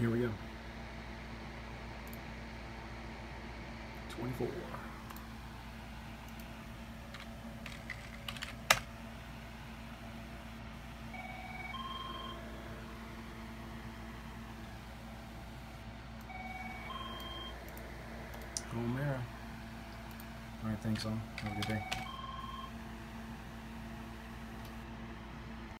Here we go. 24. Home mirror. All right, thanks all. Have a good day.